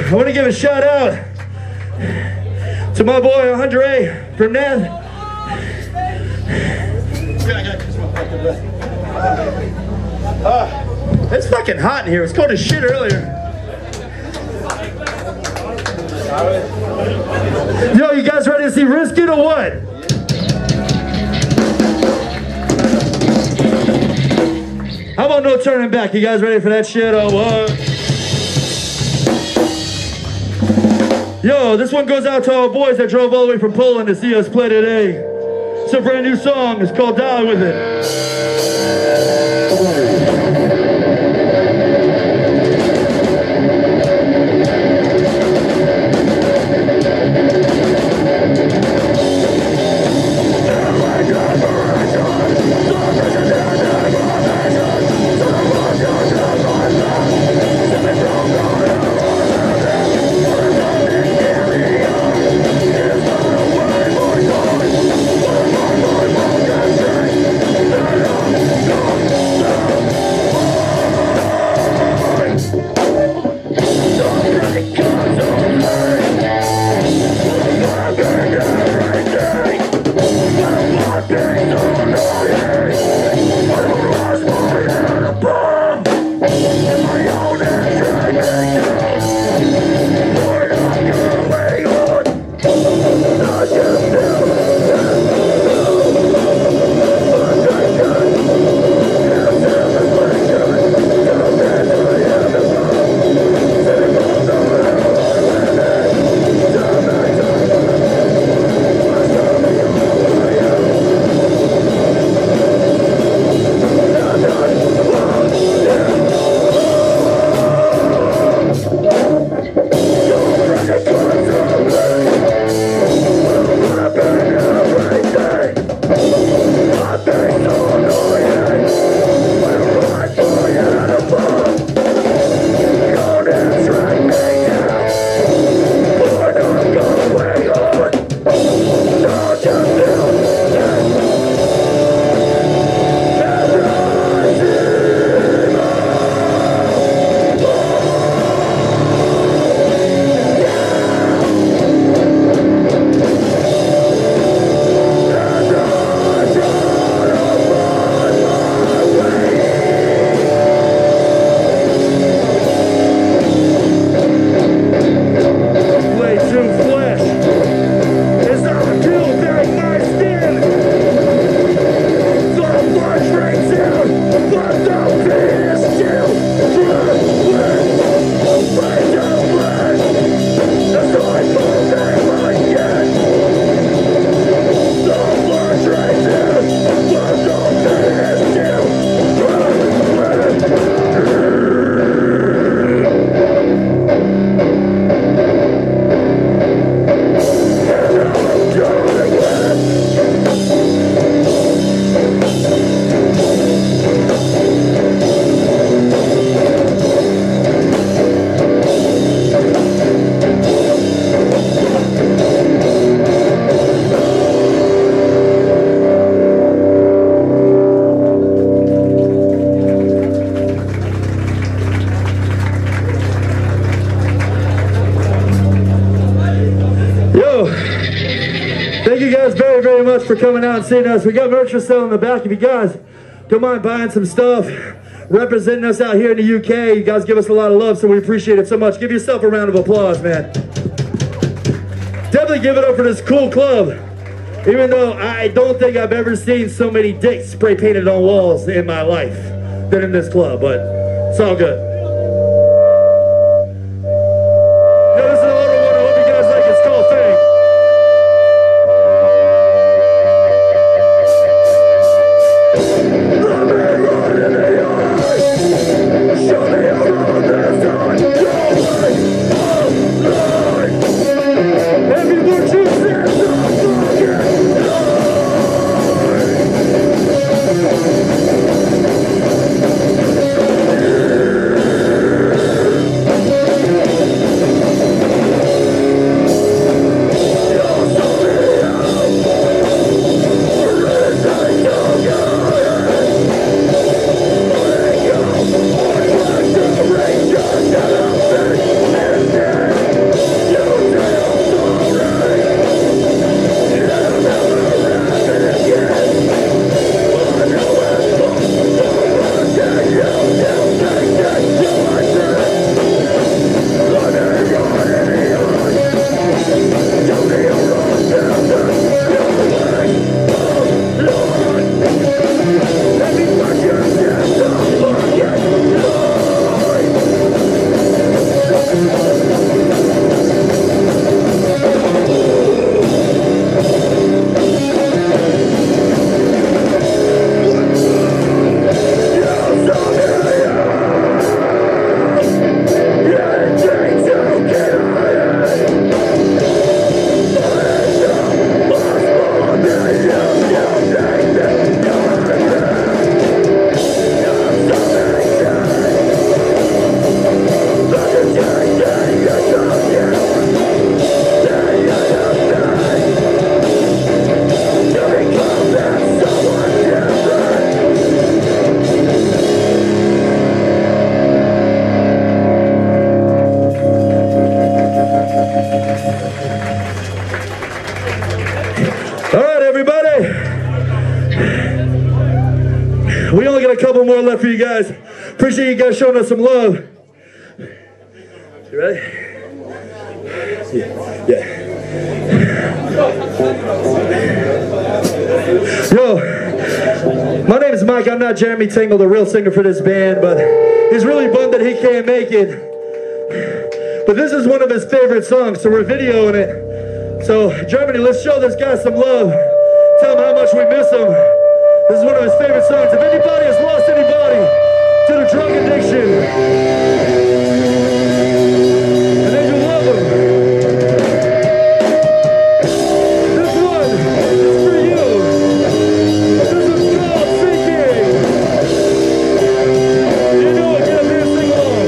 I want to give a shout out to my boy Andre from Ned. It's fucking hot in here. It's cold as shit earlier. Yo, you guys ready to see Risk It or what? How about No Turning Back? You guys ready for that shit or what? Yo, this one goes out to our boys that drove all the way from Poland to see us play today. It's a brand new song. It's called Die With It. Very much for coming out and seeing us. We got merch for sale in the back. If you guys don't mind buying some stuff, representing us out here in the UK, you guys give us a lot of love, so we appreciate it so much. Give yourself a round of applause, man. Definitely give it up for this cool club. Even though I don't think I've ever seen so many dicks spray painted on walls in my life than in this club, but it's all good. We only got a couple more left for you guys. Appreciate you guys showing us some love. You ready? Yeah. Yo, my name is Mike. I'm not Jeremy Tingle, the real singer for this band, but he's really bummed that he can't make it. But this is one of his favorite songs, so we're videoing it. So, Germany, let's show this guy some love. Tell him how much we miss him. This is one of his favorite songs. If anybody has lost anybody to the drug addiction, and then you love him, this one is for you. This is called Sinking. You know it, get up here and sing along.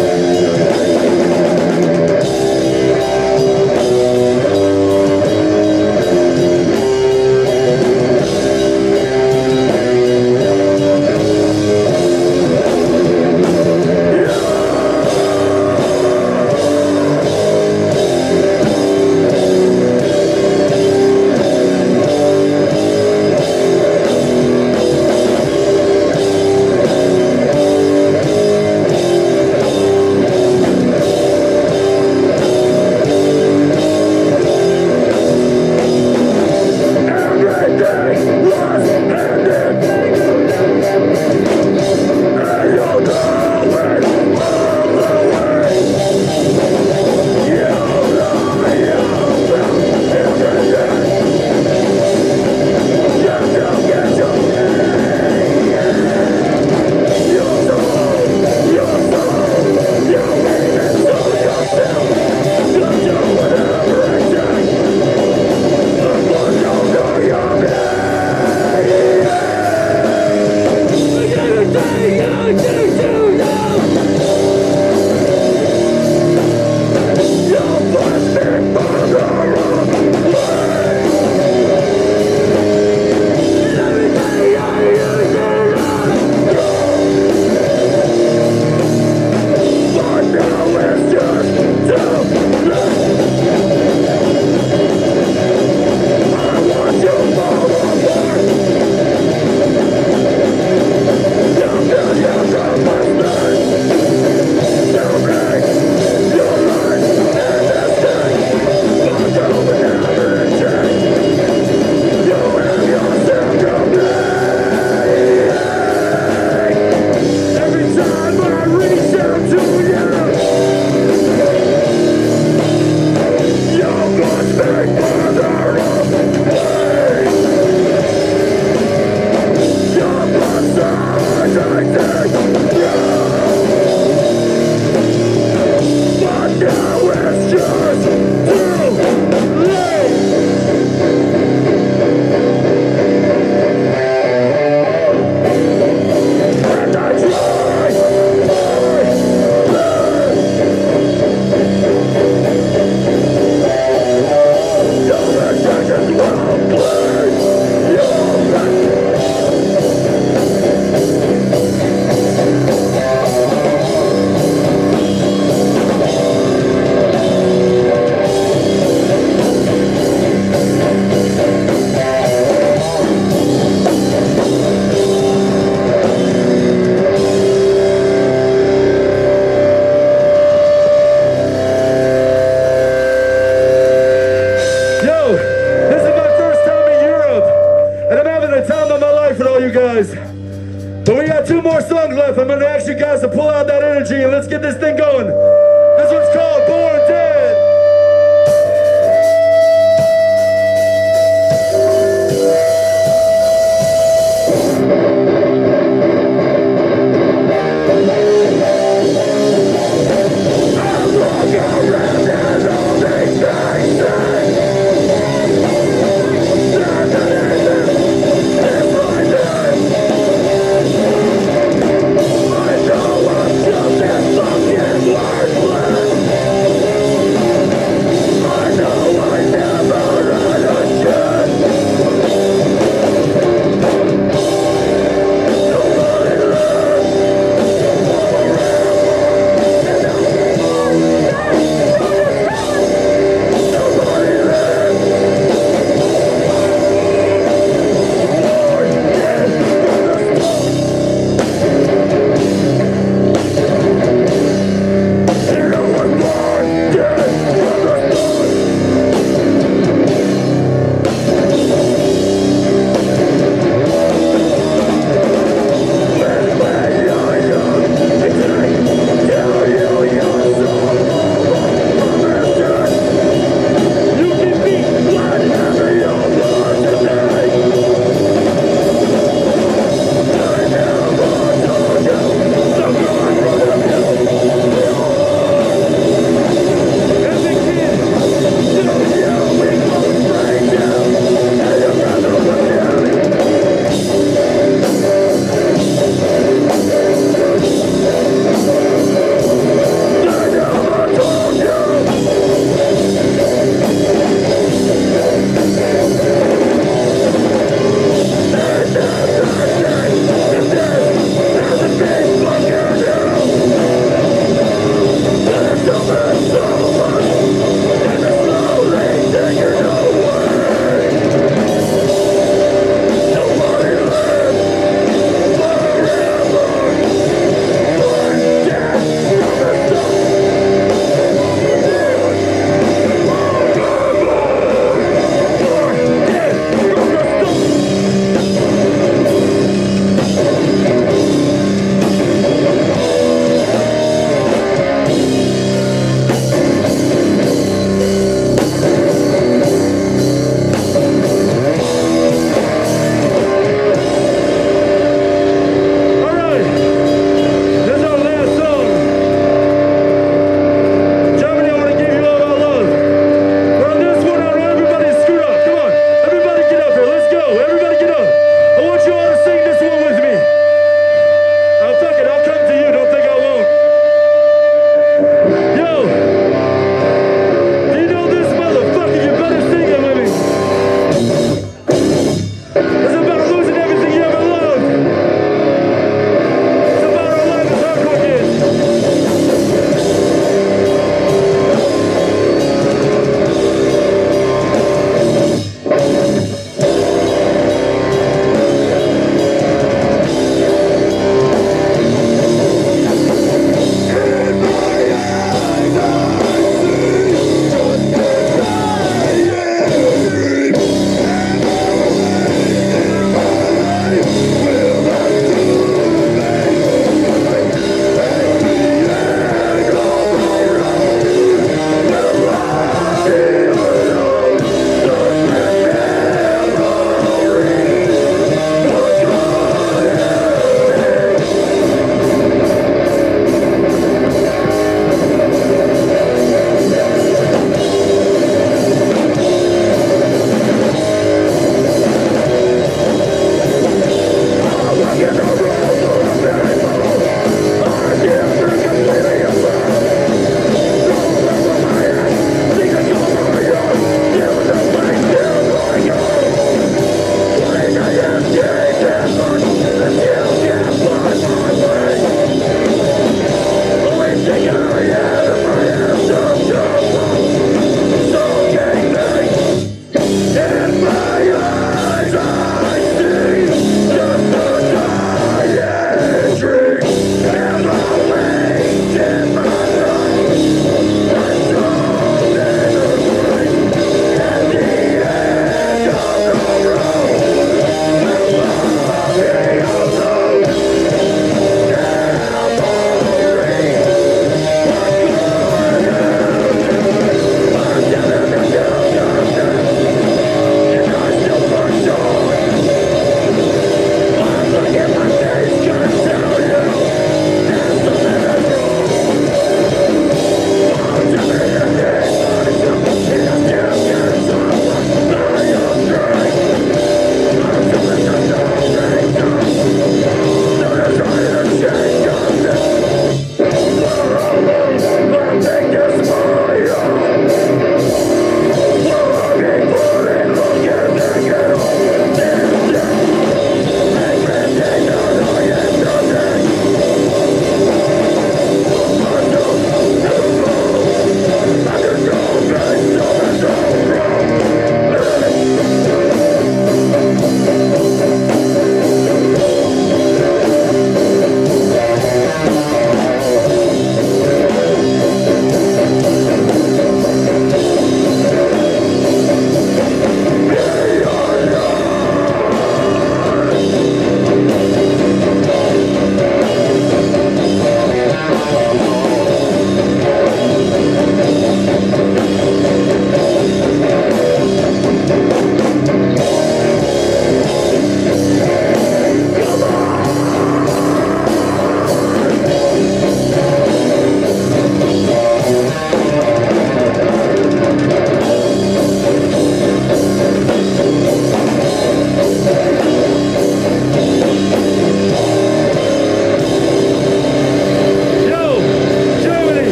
But we got 2 more songs left. I'm going to ask you guys to pull out that energy and let's get this thing going. This one's called Born Dead.